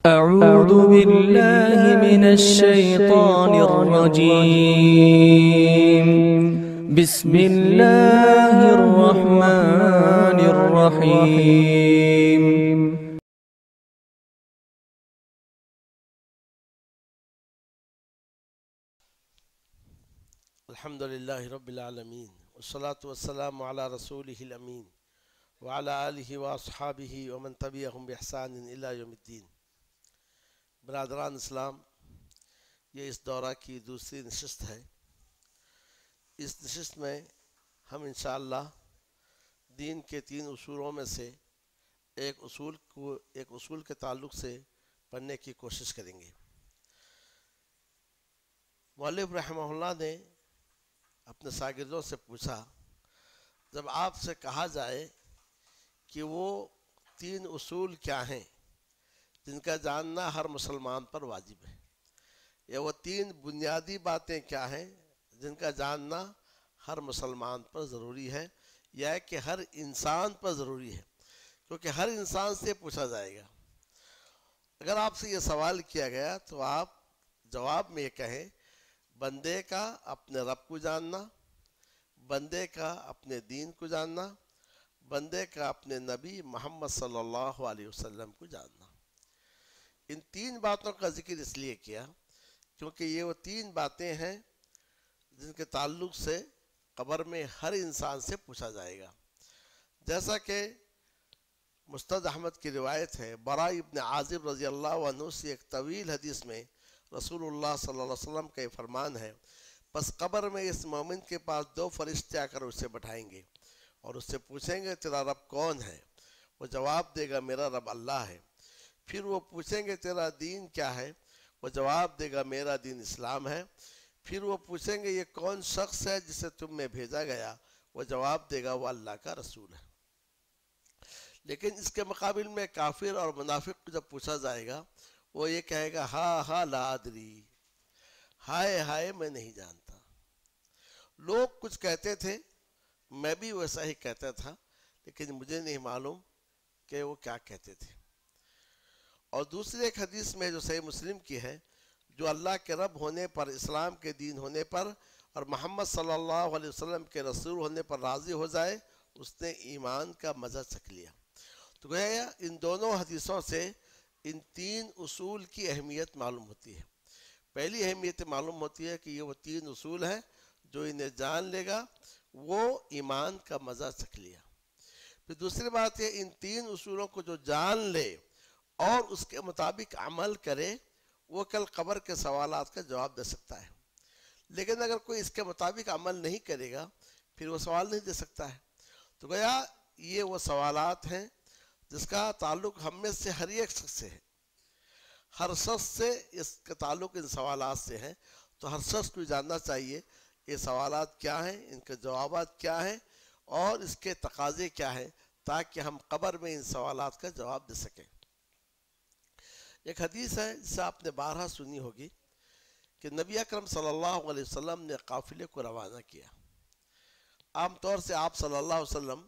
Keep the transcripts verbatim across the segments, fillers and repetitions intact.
أعوذ بالله من الشيطان الرجيم. بسم الله الرحمن الرحيم. الحمد لله رب العالمين والصلاة والسلام على رسوله الأمين وعلى آله وأصحابه ومن تبعهم بإحسان إلى يوم الدين. برادران اسلام، یہ اس دورہ کی دوسری نشست ہے. اس نشست میں ہم انشاءاللہ دین کے تین اصولوں میں سے ایک اصول کو ایک اصول کے تعلق سے پڑھنے کی کوشش کریں گے. مؤلف رحمہ اللہ نے اپنے شاگردوں سے پوچھا، جب آپ سے کہا جائے کہ وہ تین اصول کیا ہیں جن کا جاننا ہر مسلمان پر واجب ہے، یا وہ تین بنیادی باتیں کیا ہیں جن کا جاننا ہر مسلمان پر ضروری ہے، یا کہ ہر انسان پر ضروری ہے، کیونکہ ہر انسان سے پوچھا جائے گا. اگر آپ سے یہ سوال کیا گیا تو آپ جواب میں یہ کہیں، بندے کا اپنے رب کو جاننا، بندے کا اپنے دین کو جاننا، بندے کا اپنے نبی محمد صلی اللہ علیہ وسلم کو جاننا. ان تین باتوں کا ذکر اس لیے کیا کیونکہ یہ وہ تین باتیں ہیں جن کے تعلق سے قبر میں ہر انسان سے پوچھا جائے گا. جیسا کہ مسند احمد کی روایت ہے، براء ابن عازب رضی اللہ عنہ سے ایک طویل حدیث میں رسول اللہ صلی اللہ علیہ وسلم کا یہ فرمان ہے، پس قبر میں اس مومن کے پاس دو فرشتے آ کر اسے بٹھائیں گے اور اس سے پوچھیں گے تیرا رب کون ہے؟ وہ جواب دے گا میرا رب اللہ ہے. پھر وہ پوچھیں گے تیرا دین کیا ہے؟ وہ جواب دے گا میرا دین اسلام ہے. پھر وہ پوچھیں گے یہ کون شخص ہے جسے تم میں بھیجا گیا؟ وہ جواب دے گا وہ اللہ کا رسول ہے. لیکن اس کے مقابل میں کافر اور منافق کو جب پوچھا جائے گا، وہ یہ کہے گا ہاں ہاں لا ادری، ہائے ہائے میں نہیں جانتا. لوگ کچھ کہتے تھے، میں بھی ویسا ہی کہتا تھا، لیکن مجھے نہیں معلوم کہ وہ کیا کہتے تھے. اور دوسری ایک حدیث میں جو صحیح مسلم کی ہے، جو اللہ کے رب ہونے پر، اسلام کے دین ہونے پر اور محمد صلی اللہ علیہ وسلم کے رسول ہونے پر راضی ہو جائے، اس نے ایمان کا مزہ چکھ لیا. تو گویا ان دونوں حدیثوں سے ان تین اصول کی اہمیت معلوم ہوتی ہے. پہلی اہمیت معلوم ہوتی ہے کہ یہ وہ تین اصول ہیں جو انہیں جان لے گا وہ ایمان کا مزہ چکھ لیا. پھر دوسری بات یہ، ان تین اصولوں کو جو جان لے اور اس کے مطابق عمل کرے، وہ کل قبر کے سوالات کا جواب دے سکتا ہے. لیکن اگر کوئی اس کے مطابق عمل نہیں کرے گا پھر وہ سوال نہیں دے سکتا ہے. تو گویا یہ وہ سوالات ہیں جس کا تعلق ہم میں سے ہر ایک شخص سے ہے. ہر شخص سے اس کا تعلق ان سوالات سے ہے. تو ہر شخص کو جاننا چاہیے یہ سوالات کیا ہیں، ان کے جوابات کیا ہیں اور اس کے تقاضے کیا ہیں، تاکہ ہم قبر میں ان سوالات کا جواب دے سکیں. ایک حدیث ہے جسے آپ نے بارہا سنی ہوگی کہ نبی اکرم صلی اللہ علیہ وسلم نے قافلے کو روانہ کیا. عام طور سے آپ صلی اللہ علیہ وسلم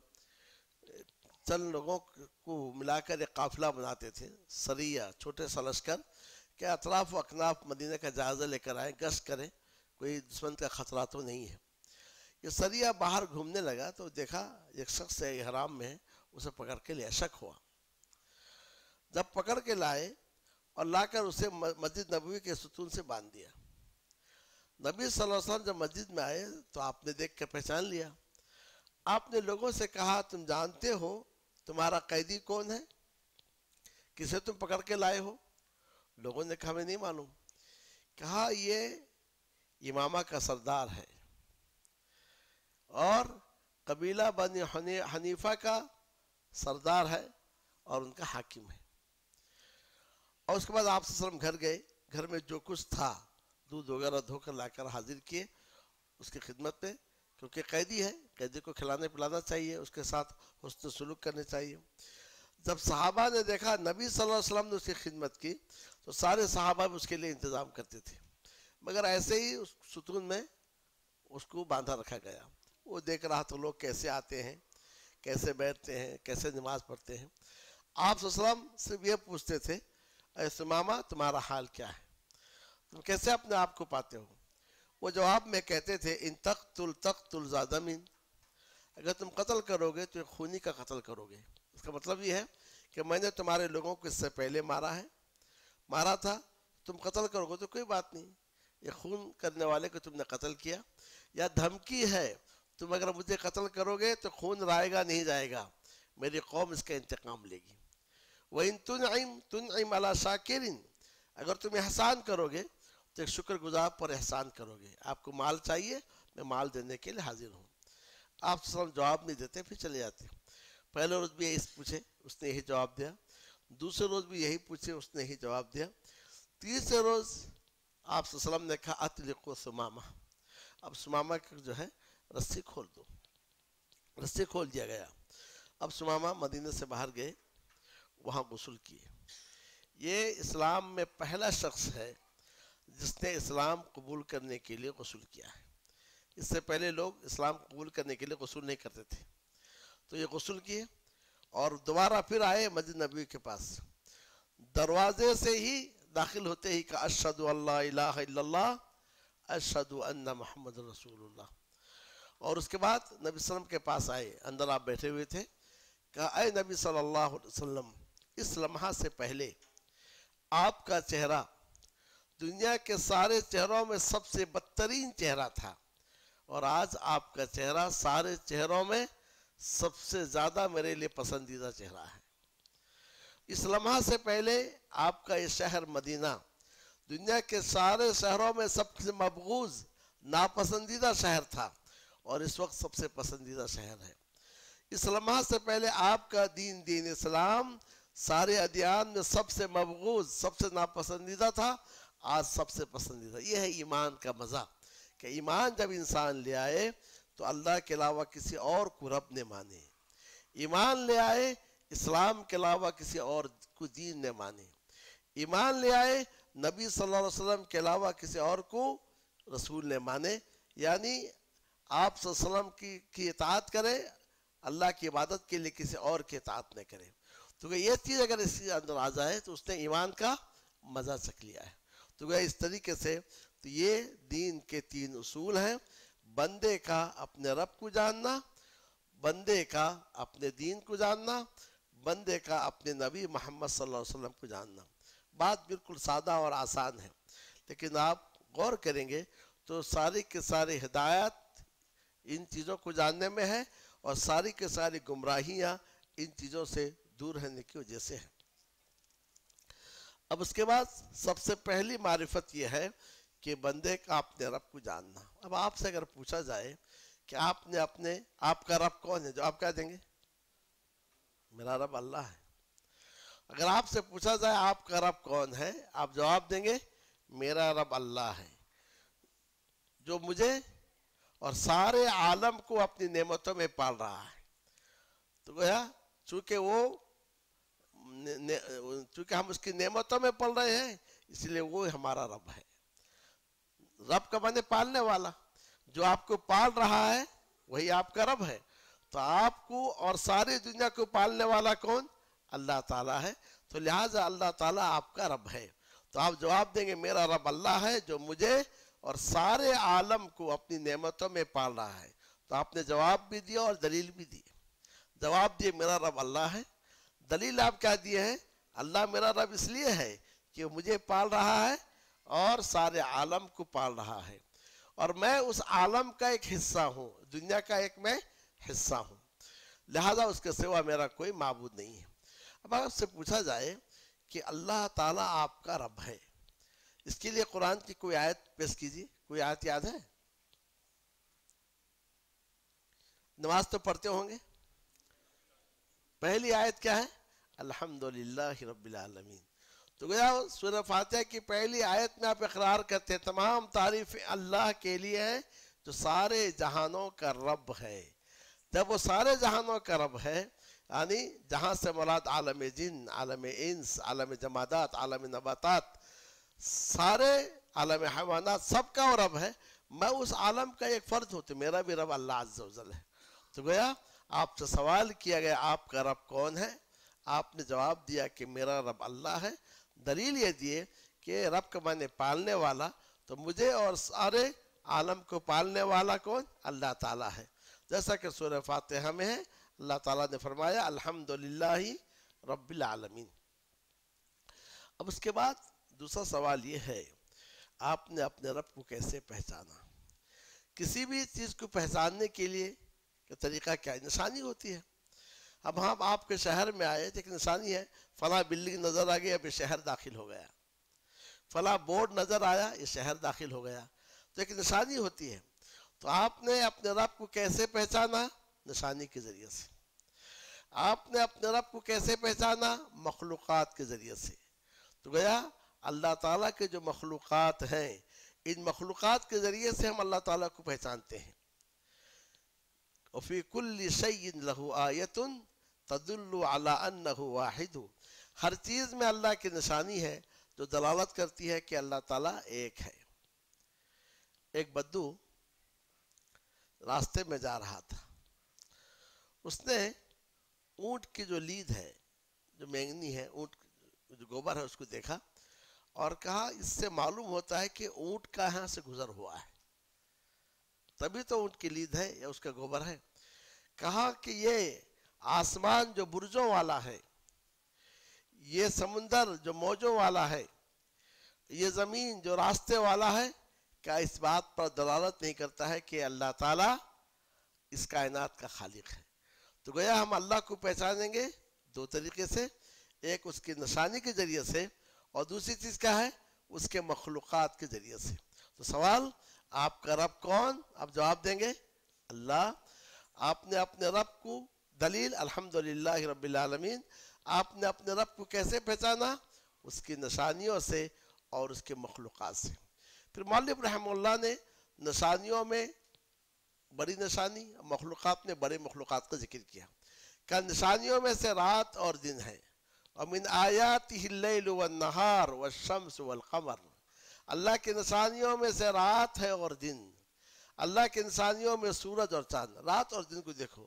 چند لوگوں کو ملا کر ایک قافلہ بناتے تھے، سریہ، چھوٹے سا لشکر، کہ اطراف و اکناف مدینہ کا جائزہ لے کر آئیں، گشت کریں، کوئی دشمن کا خطرہ تو نہیں ہے. یہ سریہ باہر گھومنے لگا تو دیکھا ایک شخص ہے احرام میں ہے، اسے پکڑ کے لیا. شک ہوا، جب پکڑ کے لائے اور لا کر اسے مسجد نبوی کے ستون سے باندھ دیا. نبی صلی اللہ علیہ وسلم جب مسجد میں آئے تو آپ نے دیکھ کر پہچان لیا. آپ نے لوگوں سے کہا تم جانتے ہو تمہارا قیدی کون ہے؟ کسے تم پکڑ کے لائے ہو؟ لوگوں نے کہا ہمیں نہیں معلوم. کہا یہ امامہ کا سردار ہے اور قبیلہ بنی حنیفہ کا سردار ہے اور ان کا حاکم ہے. اور اس کے بعد آپ صلی اللہ علیہ وسلم گھر گئے، گھر میں جو کچھ تھا دودھ وغیرہ دھو کر لا کر حاضر کیے اس کی خدمت میں، کیونکہ قیدی ہے، قیدی کو کھلانے پلانا چاہیے، اس کے ساتھ حسن سلوک کرنے چاہیے. جب صحابہ نے دیکھا نبی صلی اللہ علیہ وسلم نے اس کی خدمت کی تو سارے صحابہ بھی اس کے لیے انتظام کرتے تھے، مگر ایسے ہی اس ستون میں اس کو باندھا رکھا گیا. وہ دیکھ رہا تو لوگ کیسے آتے ہیں، کیسے بیٹھتے ہیں، کیسے نماز پڑھتے ہیں. آپ صلی اللہ علیہ وسلم صرف یہ پوچھتے تھے اے سمامہ تمہارا حال کیا ہے، تم کیسے اپنے آپ کو پاتے ہو؟ وہ جواب میں کہتے تھے ان تقتل تقتل ذا دم، اگر تم قتل کرو گے تو ایک خونی کا قتل کرو گے۔ اس کا مطلب یہ ہے کہ میں نے تمہارے لوگوں کو اس سے پہلے مارا ہے، مارا تھا، تم قتل کرو گے تو کوئی بات نہیں، یہ خون کرنے والے کو تم نے قتل کیا، یا دھمکی ہے تم اگر مجھے قتل کرو گے تو خون رائے گا نہیں جائے گا، میری قوم اس کا انتقام لے گی۔ وَإِن تُنْعِمْ تُنْعِمْ عَلَى شَاكِرٍ، اگر تم احسان کرو گے تو ایک شکر گزار پر احسان کرو گے۔ آپ کو مال چاہیے، میں مال دینے کے لیے حاضر ہوں۔ آپ صلی اللہ علیہ وسلم جواب نہیں دیتے، پھر چلے جاتے۔ پہلے روز بھی یہی پوچھے، اس نے یہی جواب دیا، دوسرے روز بھی یہی پوچھے، اس نے یہی جواب دیا، تیسرے روز آپ صلی اللہ علیہ وسلم نے کہا اطلقوا ثمامہ، اب ثمامہ کا جو ہے رسی کھول دو، رسی کھول دیا گیا۔ اب ثمامہ مدینہ سے باہر گئے، وہاں غسل کیے۔ یہ اسلام میں پہلا شخص ہے جس نے اسلام قبول کرنے کے لیے غسل کیا ہے۔ اس سے پہلے لوگ اسلام قبول کرنے کے لیے غسل نہیں کرتے تھے، تو یہ غسل کیے اور دوبارہ پھر آئے مسجد نبوی کے پاس، دروازے سے ہی داخل ہوتے ہی کہ اشہد ان لا الہ الا اللہ اشہد ان محمد رسول اللہ، اور اس کے بعد نبی صلی اللہ علیہ وسلم کے پاس آئے، اندر آپ بیٹھے ہوئے تھے، کہا اے نبی صلی اللہ علیہ وسلم، اس لمحہ سے پہلے آپ کا چہرہ دنیا کے سارے چہروں میں سب سے بدترین چہرہ تھا، اور آج آپ کا چہرہ سارے چہروں میں سب سے زیادہ میرے لیے پسندیدہ چہرہ ہے۔ اس لمحہ سے پہلے آپ کا یہ شہر مدینہ دنیا کے سارے شہروں میں سب سے مبغوض ناپسندیدہ شہر تھا، اور اس وقت سب سے پسندیدہ شہر ہے۔ اس لمحہ سے پہلے آپ کا دین دین اسلام سارے ادیان میں سب سے مبغوض، سب سے ناپسندیدہ تھا، آج سب سے پسندیدہ۔ یہ ہے ایمان کا مزہ، کہ ایمان جب انسان لے آئے تو اللہ کے علاوہ کسی اور کو رب نہ مانے، ایمان لے آئے اسلام کے علاوہ کسی اور کو دین نہ مانے، ایمان لے آئے نبی صلی اللہ علیہ وسلم کے علاوہ کسی اور کو رسول نہ مانے، یعنی آپ صلی اللہ علیہ وسلم کی کی اطاعت کرے، اللہ کی عبادت کے لیے کسی اور کی اطاعت نہ کرے۔ تو کہ یہ چیز اگر اس کے اندر آ جائے تو اس نے ایمان کا مزہ چکھ لیا ہے۔ تو کہ اس طریقے سے تو یہ دین کے تین اصول ہیں، بندے کا اپنے رب کو جاننا، بندے کا اپنے دین کو جاننا، بندے کا اپنے نبی محمد صلی اللہ علیہ وسلم کو جاننا۔ بات بالکل سادہ اور آسان ہے، لیکن آپ غور کریں گے تو ساری کے ساری ہدایت ان چیزوں کو جاننے میں ہے، اور ساری کے ساری گمراہیاں ان چیزوں سے دور رہنے کی وجہ سے ہے۔ اب اس کے بعد سب سے پہلی معرفت یہ ہے کہ بندے کا اپنے رب کو جاننا۔ اب آپ سے اگر پوچھا جائے کہ آپ نے اپنے آپ کا رب کون ہے، جو آپ کہہ دیں گے میرا رب اللہ ہے۔ اگر آپ سے پوچھا جائے آپ کا رب کون ہے، آپ جواب دیں گے میرا رب اللہ ہے، جو مجھے اور سارے عالم کو اپنی نعمتوں میں پال رہا ہے۔ تو گویا چونکہ وہ چونکہ ہم اس کی نعمتوں میں پل رہے ہیں، اس لیے وہ ہمارا رب ہے۔ رب کا معنی پالنے والا، جو آپ کو پال رہا ہے وہی آپ کا رب ہے۔ تو آپ کو اور ساری دنیا کو پالنے والا کون؟ اللہ تعالیٰ ہے۔ تو لہٰذا اللہ تعالیٰ آپ کا رب ہے۔ تو آپ جواب دیں گے میرا رب اللہ ہے، جو مجھے اور سارے عالم کو اپنی نعمتوں میں پال رہا ہے۔ تو آپ نے جواب بھی دیا اور دلیل بھی دی۔ جواب دیے میرا رب اللہ ہے، دلیل آپ کیا دیے ہیں؟ اللہ میرا رب اس لیے ہے کہ مجھے پال رہا ہے اور سارے عالم کو پال رہا ہے، اور میں اس عالم کا ایک حصہ ہوں، دنیا کا ایک میں حصہ ہوں، لہذا اس کے سوا میرا کوئی معبود نہیں ہے۔ اب آپ سے پوچھا جائے کہ اللہ تعالیٰ آپ کا رب ہے، اس کے لیے قرآن کی کوئی آیت پیش کیجیے۔ کوئی آیت یاد ہے؟ نماز تو پڑھتے ہوں گے، پہلی آیت کیا ہے؟ الحمدللہ رب العالمین۔ تو گویا سورہ فاتحہ کی پہلی آیت میں آپ اقرار کرتے ہیں تمام تعریف اللہ کے لیے ہیں جو سارے جہانوں کا رب ہے۔ جب وہ سارے جہانوں کا رب ہے، یعنی جہاں سے مراد عالم جن، عالم انس، عالم جمادات، عالم نباتات، سارے عالم حیوانات، سب کا وہ رب ہے، میں اس عالم کا ایک فرد ہوں، تو میرا بھی رب اللہ عز و جل ہے۔ تو گویا آپ سے سوال کیا گیا آپ کا رب کون ہے؟ آپ نے جواب دیا کہ میرا رب اللہ ہے. دلیل یہ دیے کہ رب کا معنی پالنے والا، تو مجھے اور سارے عالم کو پالنے والا کون؟ اللہ تعالیٰ ہے. جیسا کہ سورہ فاتحہ میں ہے، اللہ تعالیٰ نے فرمایا الحمدللہ رب العالمین. اب اس کے بعد دوسرا سوال یہ ہے، آپ نے اپنے رب کو کیسے پہچانا؟ کسی بھی چیز کو پہچاننے کے لیے کہ طریقہ کیا ہے؟ نشانی ہوتی ہے. اب ہم آپ کے شہر میں آئے تو ایک نشانی ہے، فلاں بلڈنگ نظر آ گئی، اب یہ شہر داخل ہو گیا. فلاں بورڈ نظر آیا، یہ شہر داخل ہو گیا. تو ایک نشانی ہوتی ہے. تو آپ نے اپنے رب کو کیسے پہچانا؟ نشانی کے ذریعے سے. آپ نے اپنے رب کو کیسے پہچانا؟ مخلوقات کے ذریعے سے. تو گیا اللہ تعالیٰ کے جو مخلوقات ہیں، ان مخلوقات کے ذریعے سے ہم اللہ تعالیٰ کو پہچانتے ہیں. وفی کل شیء لہ آیۃ تدل علی انہ واحد. ہر چیز میں اللہ کی نشانی ہے جو دلالت کرتی ہے کہ اللہ تعالیٰ ایک ہے. ایک بدو راستے میں جا رہا تھا. اس نے اونٹ کی جو لید ہے، جو مینگنی ہے، اونٹ جو گوبر ہے، اس کو دیکھا اور کہا اس سے معلوم ہوتا ہے کہ اونٹ کہاں سے گزر ہوا ہے، تبھی تو اونٹ کی لید ہے یا اس کا گوبر ہے. کہا کہ یہ آسمان جو برجوں والا ہے، یہ سمندر جو موجوں والا ہے، یہ زمین جو راستے والا ہے، کیا اس بات پر دلالت نہیں کرتا ہے کہ اللہ تعالیٰ اس کائنات کا خالق ہے؟ تو گویا ہم اللہ کو پہچانیں گے دو طریقے سے، ایک اس کی نشانی کے ذریعے سے، اور دوسری چیز کیا ہے؟ اس کے مخلوقات کے ذریعے سے. تو سوال، آپ کا رب کون؟ آپ جواب دیں گے اللہ. آپ نے اپنے رب کو دلیل الحمدللہ رب العالمین. آپ نے اپنے رب کو کیسے پہچانا؟ اس کی نشانیوں سے اور اس کے مخلوقات سے. پھر مؤلف رحمہ اللہ نے نشانیوں میں بڑی نشانی، مخلوقات میں بڑے مخلوقات کا ذکر کیا کہ نشانیوں میں سے رات اور دن ہے. وَمِنْ آيَاتِهِ اللَّيْلُ وَالنَّهَارُ وَالشَّمْسُ وَالْقَمَرُ. اللہ کی نشانیوں میں سے رات ہے اور دن. اللہ کی نشانیوں میں سورج اور چاند. رات اور دن کو دیکھو،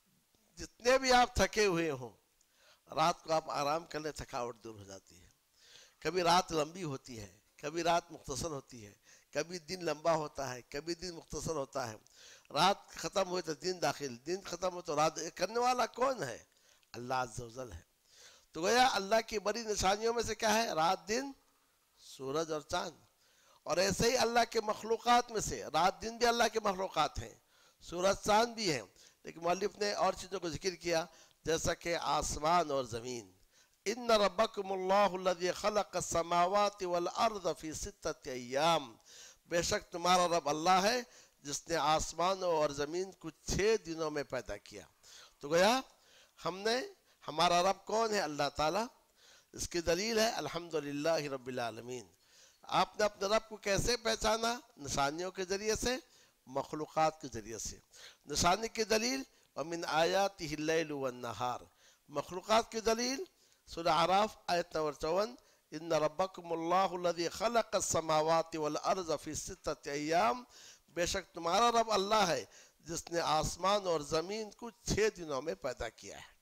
جتنے بھی آپ تھکے ہوئے ہوں، رات کو آپ آرام کر لیں، تھکاوٹ دور ہو جاتی ہے. کبھی رات لمبی ہوتی ہے، کبھی رات مختصر ہوتی ہے، کبھی دن لمبا ہوتا ہے، کبھی دن مختصر ہوتا ہے. رات ختم ہوئی تو دن داخل، دن ختم ہو تو رات. کرنے والا کون ہے؟ اللہ عز و جل ہے. تو گویا اللہ کی بڑی نشانیوں میں سے کیا ہے؟ رات، دن، سورج اور چاند. اور ایسے ہی اللہ کے مخلوقات میں سے رات دن بھی اللہ کے مخلوقات ہیں، سورج چاند بھی ہیں. لیکن مؤلف نے اور چیزوں کو ذکر کیا، جیسا کہ آسمان اور زمین. ان ربکم اللہ الذی خلق السماوات والارض فی ستۃ ایام. بے شک تمہارا رب اللہ ہے جس نے آسمانوں اور زمین کو چھ دنوں میں پیدا کیا. تو گویا ہم نے، ہمارا رب کون ہے؟ اللہ تعالیٰ. اس کی دلیل ہے الحمدللہ رب العالمین. آپ نے اپنے رب کو کیسے پہچانا؟ نشانیوں کے ذریعے سے، مخلوقات کے ذریعے سے. نشانی کی دلیل وَمِنْ آيَاتِهِ اللَّيْلُ وَالنَّهَارُ. مخلوقات کی دلیل سورہ اعراف آیت نمبر چون، ان ربکم اللہ الذی خلق السماوات والارض فی ستۃ ایام. بے شک تمہارا رب اللہ ہے جس نے آسمان اور زمین کو چھ دنوں میں پیدا کیا ہے.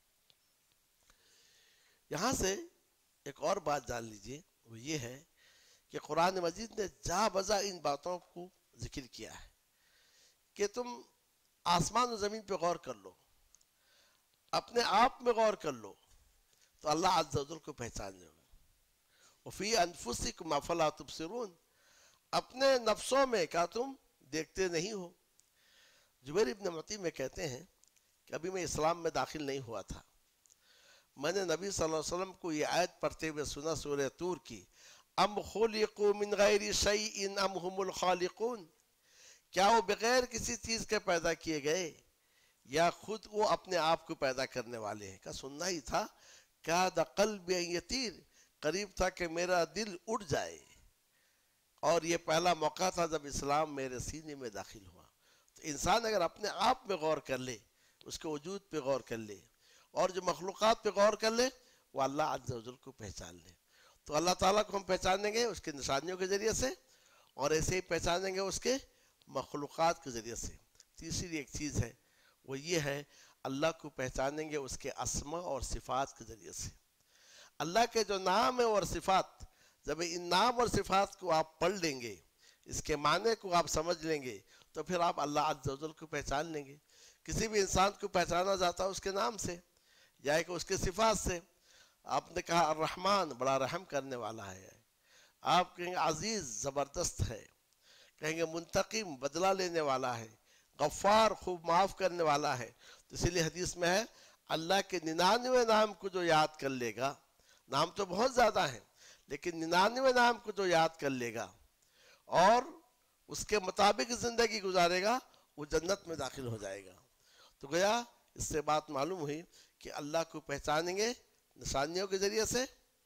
یہاں سے ایک اور بات جان لیجئے، وہ یہ ہے کہ قرآن مجید نے جا بجا ان باتوں کو ذکر کیا ہے کہ تم آسمان و زمین پہ غور کر لو، اپنے آپ میں غور کر لو، تو اللہ عز و جل کو پہچان لو. وفی انفسکم افلا تبصرون. اپنے نفسوں میں کیا تم دیکھتے نہیں ہو؟ جبیر ابن مطعم میں کہتے ہیں کہ ابھی میں اسلام میں داخل نہیں ہوا تھا، میں نے نبی صلی اللہ علیہ وسلم کو یہ آیت پڑھتے ہوئے سنا سورہ طور کی، ام خلقوا من غیر شیء ام هم الخالقون. کیا وہ بغیر کسی چیز کے پیدا کیے گئے یا خود وہ اپنے آپ کو پیدا کرنے والے ہیں؟ کا سننا ہی تھا، کاد قلبی ان یطیر. قریب تھا کہ میرا دل اڑ جائے. اور یہ پہلا موقع تھا جب اسلام میرے سینے میں داخل ہوا. تو انسان اگر اپنے آپ میں غور کر لے، اس کے وجود پہ غور کر لے، اور جو مخلوقات پہ غور کر لے، وہ اللہ عز و جل کو پہچان لے. تو اللہ تعالیٰ کو ہم پہچانیں گے اس کے نشانیوں کے ذریعے سے، اور ایسے ہی پہچانیں گے اس کے مخلوقات کے ذریعے سے. تیسری ایک چیز ہے، وہ یہ ہے اللہ کو پہچانیں گے اس کے اسما اور صفات کے ذریعے سے. اللہ کے جو نام ہیں اور صفات، جب ان نام اور صفات کو آپ پڑھ لیں گے، اس کے معنی کو آپ سمجھ لیں گے، تو پھر آپ اللہ عز و جل کو پہچان لیں گے. کسی بھی انسان کو پہچانا جاتا ہے اس کے نام سے یا کہ اس کے صفات سے. آپ نے کہا الرحمن بڑا رحم کرنے والا ہے، آپ کہیں گے عزیز زبردست ہے، کہیں گے منتقم بدلہ لینے والا ہے، غفار خوب معاف کرنے والا ہے. تو اسی لیے حدیث میں ہے اللہ کے ننانوے نام کو جو یاد کر لے گا، نام تو بہت زیادہ ہیں لیکن ننانوے نام کو جو یاد کر لے گا اور اس کے مطابق زندگی گزارے گا، وہ جنت میں داخل ہو جائے گا. تو گیا اس سے بات معلوم ہوئی کہ اللہ کو پہچانیں گے نشانیوں کے ذریعے سے،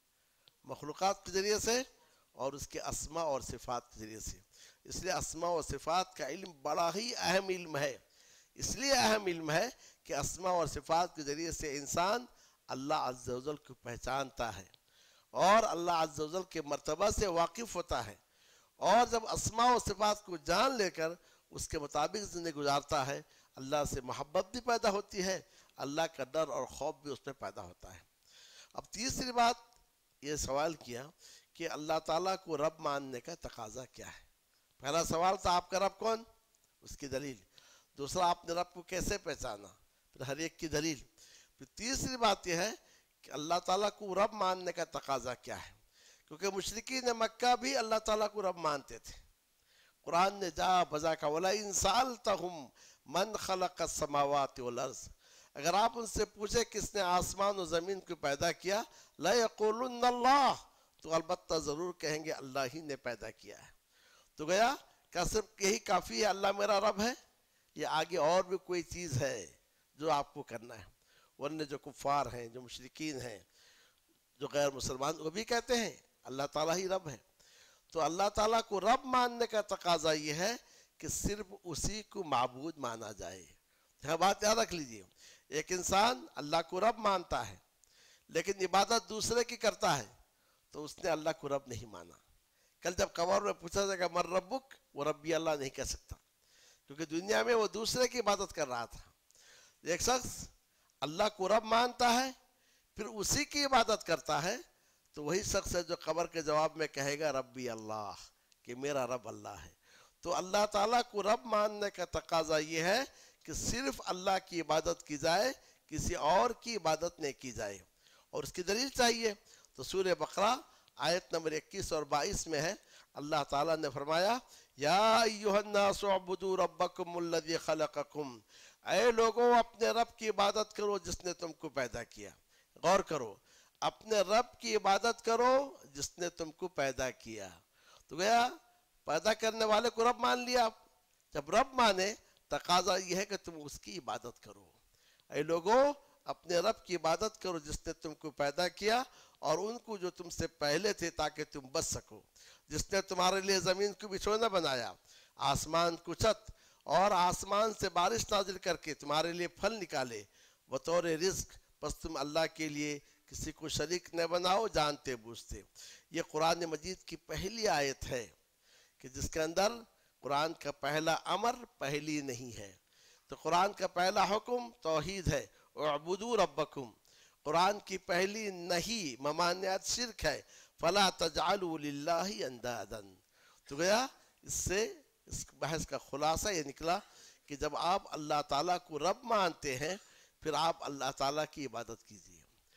مخلوقات کے ذریعے سے، اور اس کے اسماء اور صفات کے ذریعے سے. اس لیے اسماء و صفات کا علم بڑا ہی اہم علم ہے. اس لیے اہم علم ہے کہ اسماء اور صفات کے ذریعے سے انسان اللہ عز و جل کو پہچانتا ہے اور اللہ عز و جل کے مرتبہ سے واقف ہوتا ہے. اور جب اسماء و صفات کو جان لے کر اس کے مطابق زندگی گزارتا ہے، اللہ سے محبت بھی پیدا ہوتی ہے، اللہ کا ڈر اور خوف بھی اس میں پیدا ہوتا ہے. اب تیسری بات یہ سوال کیا کہ اللہ تعالیٰ کو رب ماننے کا تقاضا کیا ہے. پہلا سوال تھا آپ کا رب کون، اس کی دلیل. دوسرا آپ نے رب کو کیسے پہچانا، پھر ہر ایک کی دلیل. پھر تیسری بات یہ ہے کہ اللہ تعالیٰ کو رب ماننے کا تقاضا کیا ہے، کیونکہ مشرکین مکہ بھی اللہ تعالیٰ کو رب مانتے تھے. قرآن نے جا بجا کا وَلَئِن سَأَلْتَهُمْ مَنْ خَلَقَ السَّمَاوَاتِ وَالْأَرْضَ، اگر آپ ان سے پوچھے کس نے آسمان و زمین کو پیدا کیا، لَيَقُولُنَّ اللَّهُ، تو البتہ ضرور کہیں گے اللہ ہی نے پیدا کیا ہے. تو گیا کیا صرف یہی کافی ہے اللہ میرا رب ہے، یا آگے اور بھی کوئی چیز ہے جو آپ کو کرنا ہے؟ ورنہ جو کفار ہیں، جو مشرکین ہیں، جو غیر مسلمان، وہ بھی کہتے ہیں اللہ تعالیٰ ہی رب ہے. تو اللہ تعالیٰ کو رب ماننے کا تقاضا یہ ہے کہ صرف اسی کو معبود مانا جائے. یہ بات یاد رکھ لیجئے، ایک انسان اللہ کو رب مانتا ہے لیکن عبادت دوسرے کی کرتا ہے تو اس نے اللہ کو رب نہیں مانا. کل جب قبر میں پوچھا جائے گا من ربک، وہ ربی اللہ نہیں کہہ سکتا، کیونکہ دنیا میں وہ دوسرے کی عبادت کر رہا تھا. ایک شخص اللہ کو رب مانتا ہے پھر اسی کی عبادت کرتا ہے تو وہی شخص ہے جو قبر کے جواب میں کہے گا ربی اللہ، کہ میرا رب اللہ ہے. تو اللہ تعالیٰ کو رب ماننے کا تقاضا یہ ہے کہ صرف اللہ کی عبادت کی جائے، کسی اور کی عبادت نہیں کی جائے. اور اس کی دلیل چاہیے تو سورہ بقرہ آیت نمبر اکیس اور بائیس میں ہے. اللہ تعالیٰ نے فرمایا یا ایھا الناس اعبدوا ربکم الذی خلقکم، اے لوگوں اپنے رب کی عبادت کرو جس نے تم کو پیدا کیا. غور کرو، اپنے رب کی عبادت کرو جس نے تم کو پیدا کیا. تو گیا پیدا کرنے والے کو رب مان لیا. جب رب مانے تقاضا یہ ہے کہ تم اس کی عبادت کرو. اے لوگوں اپنے رب کی عبادت کرو جس نے تم کو پیدا کیا اور ان کو جو تم سے پہلے تھے تاکہ تم بچ سکو. جس نے تمہارے لیے زمین کو بچھونا بنایا، آسمان کو چھت، اور آسمان سے بارش نازل کر کے تمہارے لیے پھل نکالے بطور رزق، بس تم اللہ کے لیے کسی کو شریک نہ بناؤ جانتے بوجھتے. یہ قرآن مجید کی پہلی آیت ہے کہ جس کے اندر قرآن کا پہلا امر پہلی نہیں ہے. تو قرآن کا پہلا حکم توحید ہے، اعبدوا ربکم. قرآن کی پہلی نہیں ممانعت شرک ہے، فلا تجعلوا للہ اندادا. تو گیا اس سے اس بحث کا خلاصہ یہ نکلا کہ جب آپ اللہ تعالیٰ کو رب مانتے ہیں پھر آپ اللہ تعالیٰ کی عبادت کیجیے.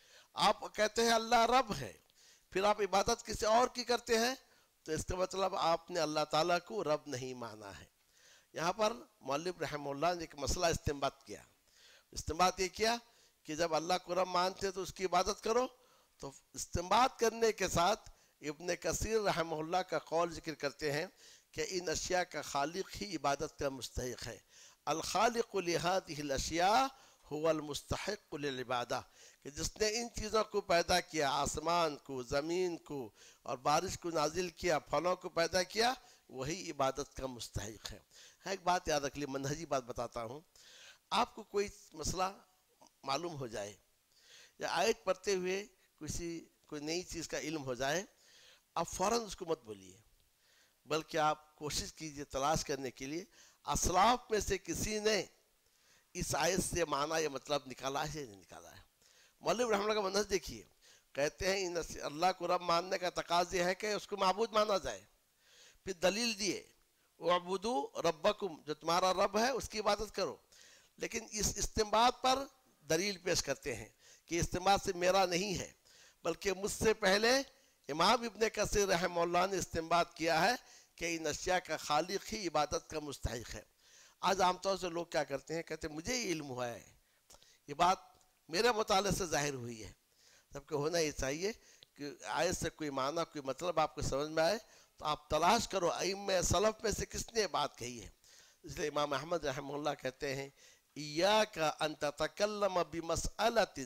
آپ کہتے ہیں اللہ رب ہے پھر آپ عبادت کسی اور کی کرتے ہیں تو اس کا مطلب آپ نے اللہ تعالیٰ کو رب نہیں مانا ہے. یہاں پر مؤلف رحمہ اللہ نے ایک مسئلہ استنباط کیا. استنباط یہ کیا کہ جب اللہ کو رب مانتے تو اس کی عبادت کرو. تو استنباط کرنے کے ساتھ ابن کثیر رحمہ اللہ کا قول ذکر کرتے ہیں کہ ان اشیاء کا خالق ہی عبادت کا مستحق ہے. الخالق لہذه الاشیاء هو المستحق للعبادہ، کہ جس نے ان چیزوں کو پیدا کیا، آسمان کو، زمین کو، اور بارش کو نازل کیا، پھلوں کو پیدا کیا، وہی عبادت کا مستحق ہے. ایک بات یاد رکھ لی، منہجی بات بتاتا ہوں. آپ کو کوئی مسئلہ معلوم ہو جائے یا آیت پڑھتے ہوئے کسی کوئی نئی چیز کا علم ہو جائے، آپ فوراً اس کو مت بولیے، بلکہ آپ کوشش کیجئے تلاش کرنے کے لیے اسلاف میں سے کسی نے اس آیت سے معنی یہ مطلب نکالا ہے نہیں نکالا ہے؟ مولوی رحمۃ اللہ کا منہج دیکھیے، کہتے ہیں ان اللہ کو رب ماننے کا تقاضا ہے کہ اس کو معبود مانا جائے، پھر دلیل دیے وَاعْبُدُوا رَبَّكُمْ، جو تمہارا رب ہے اس کی عبادت کرو، لیکن اس استنباط پر دلیل پیش کرتے ہیں کہ استنباط سے میرا نہیں ہے، بلکہ مجھ سے پہلے امام ابن کثیر رحمہ اللہ نے استنباط کیا ہے کہ ان اشیاء کا خالق ہی عبادت کا مستحق ہے۔ آج عام طور سے لوگ کیا کرتے ہیں، کہتے ہیں مجھے ہی علم ہوا ہے، یہ بات میرے مطالعے سے ظاہر ہوئی ہے، جبکہ ہونا یہ چاہیے کہ آیت سے کوئی معنی کوئی مطلب آپ کو سمجھ میں آئے تو آپ تلاش کرو ائمہ سلف میں سے کس نے بات کہی ہے۔ اس لیے امام احمد رحمہ اللہ کہتے ہیں ایاک ان تتکلم بمسئلۃ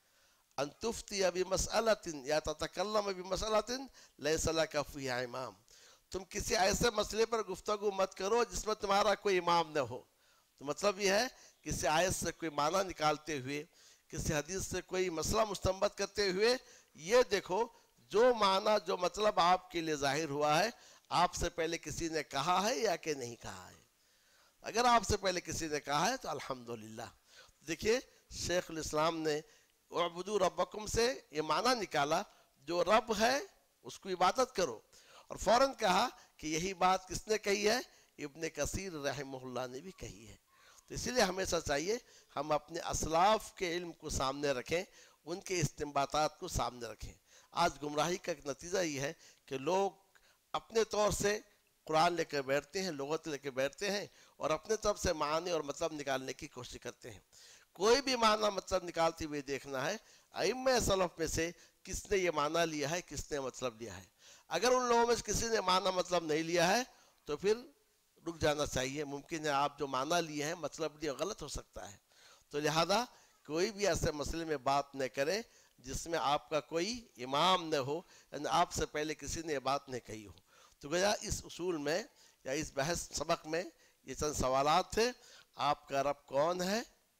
ان تفتی بمسئلۃ یا تتکلم بمسئلۃ لیس لک فیہا امام، تم کسی ایسے مسئلے پر گفتگو مت کرو جس میں تمہارا کوئی امام نہ ہو۔ تو مطلب یہ ہے کسی آیت سے کوئی معنی نکالتے ہوئے، کسی حدیث سے کوئی مسئلہ مستنبط کرتے ہوئے یہ دیکھو جو معنی جو مطلب آپ کے لیے ظاہر ہوا ہے آپ سے پہلے کسی نے کہا ہے یا کہ نہیں کہا ہے۔ اگر آپ سے پہلے کسی نے کہا ہے تو الحمدللہ۔ دیکھیے شیخ الاسلام نے اعبدوا ربکم سے یہ معنی نکالا جو رب ہے اس کو عبادت کرو، اور فوراً کہا کہ یہی بات کس نے کہی ہے، ابن کثیر رحمہ اللہ نے بھی کہی ہے۔ تو اسی لیے ہمیشہ چاہیے ہم اپنے اسلاف کے علم کو سامنے رکھیں، ان کے استنباطات کو سامنے رکھیں۔ آج گمراہی کا ایک نتیجہ یہ ہے کہ لوگ اپنے طور سے قرآن لے کے بیٹھتے ہیں، لغت لے کے بیٹھتے ہیں اور اپنے طرف سے معنی اور مطلب نکالنے کی کوشش کرتے ہیں۔ کوئی بھی معنی مطلب نکالتے ہوئے دیکھنا ہے ائمہ سلف میں سے کس نے یہ معنی لیا ہے، کس نے مطلب لیا ہے۔ اگر ان لوگوں میں سے کسی نے معنی مطلب نہیں لیا ہے تو پھر رک جانا چاہیے، ممکن ہے آپ جو معنی لیے ہیں مطلب لیے غلط ہو سکتا ہے۔ تو لہذا کوئی بھی ایسے مسئلے میں بات نہ کریں جس میں آپ کا کوئی امام نہ ہو، یعنی آپ سے پہلے کسی نے یہ بات نہیں کہی ہو۔ تو گویا اس اصول میں یا اس بحث سبق میں یہ چند سوالات تھے۔ آپ کا رب کون ہے،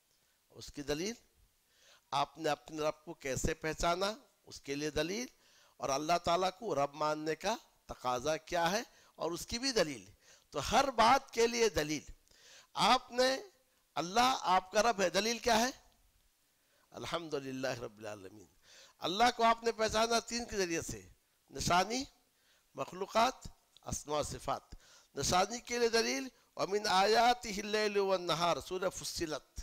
اس کی دلیل، آپ نے اپنے رب کو کیسے پہچانا، اس کے لیے دلیل، اور اللہ تعالیٰ کو رب ماننے کا تقاضا کیا ہے اور اس کی بھی دلیل۔ تو ہر بات کے لیے دلیل۔ آپ نے اللہ آپ کا رب ہے، دلیل کیا ہے؟ الحمدللہ رب العالمین۔ اللہ کو آپ نے پہچانا تین کے ذریعے سے، نشانی، مخلوقات، اسماء و صفات۔ نشانی کے لیے دلیل وَمِنْ آیَاتِهِ اللَّيْلُ وَالنَّهَارُ سورہ فصلت۔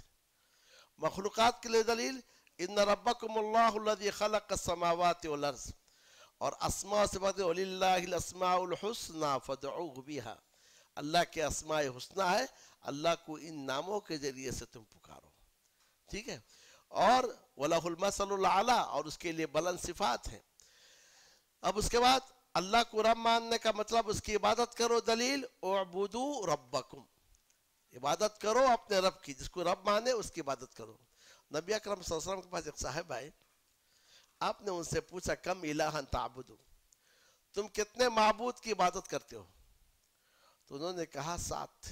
مخلوقات کے لیے دلیل إِنَّ رَبَّكُمُ اللَّهُ الَّذِي خَلَقَ السَّمَاوَاتِ وَالْأَرْضَ، اور اسماء و صفات وَلِلَّهِ الْأَسْمَاءُ الْحُسْنَى فَادْعُوهُ بِهَا، اللہ کے اسماء حسنہ ہے، اللہ کو ان ناموں کے ذریعے سے تم پکارو، ٹھیک ہے؟ اور وَلَهُ الْمَثَلُ الْأَعْلَىٰ، اور اس کے لیے بلند صفات ہیں۔ اب اس کے بعد اللہ کو رب ماننے کا مطلب اس کی عبادت کرو، دلیل اعبدوا ربکم، عبادت کرو اپنے رب کی، جس کو رب مانے اس کی عبادت کرو۔ نبی اکرم صلی اللہ علیہ وسلم کے پاس ایک صاحب آئے، آپ نے ان سے پوچھا کم الہا تعبدو، تم کتنے معبود کی عبادت کرتے ہو؟ تو انہوں نے کہا سات۔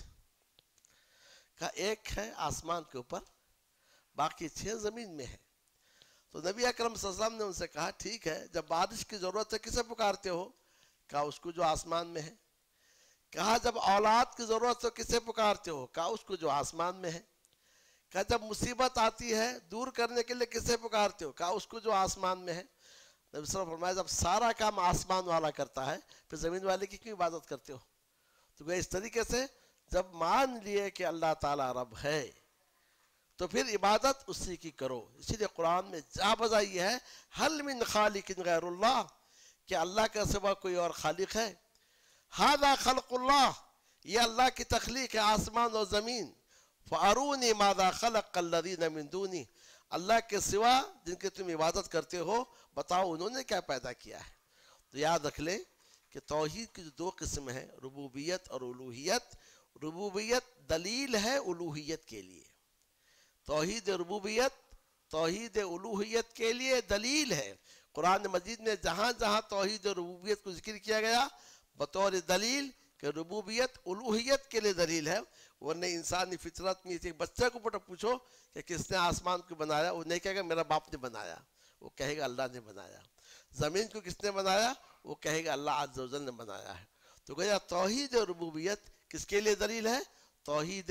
کہا ایک ہے آسمان کے اوپر، باقی چھ زمین میں ہے۔ تو نبی اکرم صلی اللہ علیہ وسلم نے ان سے کہا ٹھیک ہے، جب بارش کی ضرورت ہے کسے پکارتے ہو؟ کہا اس کو جو آسمان میں ہے۔ کہا جب اولاد کی ضرورت ہے کسے پکارتے ہو؟ کہا اس کو جو آسمان میں ہے۔ کہا جب مصیبت آتی ہے دور کرنے کے لیے کسے پکارتے ہو؟ کہا اس کو جو آسمان میں ہے۔ نبی صلی اللہ علیہ وسلم فرمایا جب سارا کام آسمان والا کرتا ہے پھر زمین والے کی کیوں عبادت کرتے ہو؟ تو اس طریقے سے جب مان لیے کہ اللہ تعالیٰ رب ہے تو پھر عبادت اسی کی کرو۔ اسی لیے قرآن میں جا بجا یہ ہے حل من خالق غیر اللہ، کہ اللہ کے سوا کوئی اور خالق ہے؟ ھذا خلق اللہ، یہ اللہ کی تخلیق ہے آسمان اور زمین۔ فارونی ماذا خلق الذین من دونی، اللہ کے سوا جن کی تم عبادت کرتے ہو بتاؤ انہوں نے کیا پیدا کیا ہے۔ تو یاد رکھ لیں کہ توحید کی جو دو قسم ہیں، ربوبیت اور الوہیت۔ ربوبیت دلیل ہے الوہیت کے لیے، توحید ربوبیت توحید الوہیت کے لیے دلیل ہے۔ قرآن مجید میں جہاں جہاں توحید ربوبیت کو ذکر کیا گیا بطور دلیل کہ ربوبیت الوہیت کے لیے دلیل ہے، ورنہ انسانی فطرت میں ایک بچے کو پٹا پوچھو کہ کس نے آسمان کو بنایا، وہ نہیں کہے گا میرا باپ نے بنایا، وہ کہے گا اللہ نے بنایا۔ زمین کو کس نے بنایا، وہ کہے گا اللہ عز و جل نے بنایا ہے۔ تو گویا توحید ربوبیت کس کے لیے دلیل ہے؟ توحید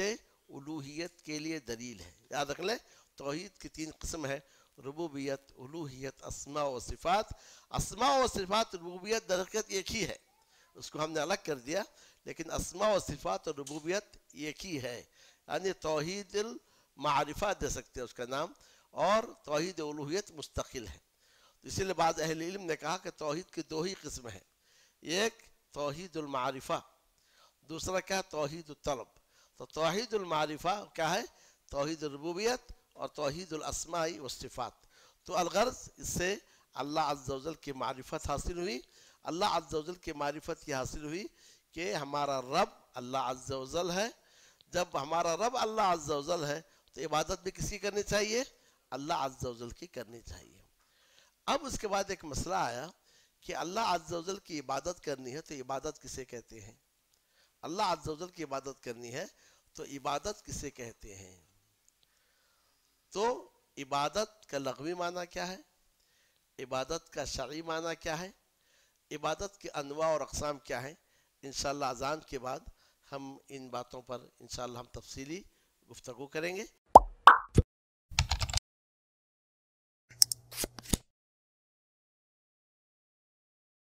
الوہیت کے لیے دلیل ہے. یاد رکھ لیں توحید کی تین قسم ہے: ربوبیت، الوہیت، اسماء و صفات. اسماء و صفات ربوبیت در حقیقت ایک ہی ہے، اس کو ہم نے الگ کر دیا، لیکن اسماء و صفات اور ربوبیت ایک ہی ہے. یعنی توحید المعرفہ دے سکتے ہیں اس کا نام، اور توحید الوہیت مستقل ہے. اسی لیے بعض اہل علم نے کہا کہ توحید کی دو ہی قسم ہیں، ایک توحید المعرفہ، دوسرا کیا ہے توحید الطلب. تو توحید المعرفہ کیا ہے؟ توحید الربوبیت اور توحید الاسماء والصفات. تو الغرض اس سے اللہ عز و جل کی معرفت حاصل ہوئی. اللہ عز و جل کی معرفت یہ حاصل ہوئی کہ ہمارا رب اللہ عز و جل ہے. جب ہمارا رب اللہ عز و جل ہے تو عبادت بھی کسی کرنی چاہیے؟ اللہ عز و جل کی کرنی چاہیے. اب اس کے بعد ایک مسئلہ آیا کہ اللہ عز و جل کی عبادت کرنی ہے تو عبادت کسے کہتے ہیں؟ اللہ عز و جل کی عبادت کرنی ہے تو عبادت کسے کہتے ہیں؟ تو عبادت کا لغوی معنی کیا ہے؟ عبادت کا شرعی معنی کیا ہے؟ عبادت کے انواع اور اقسام کیا ہیں؟ انشاءاللہ اذان کے بعد ہم ان باتوں پر انشاءاللہ ہم تفصیلی گفتگو کریں گے.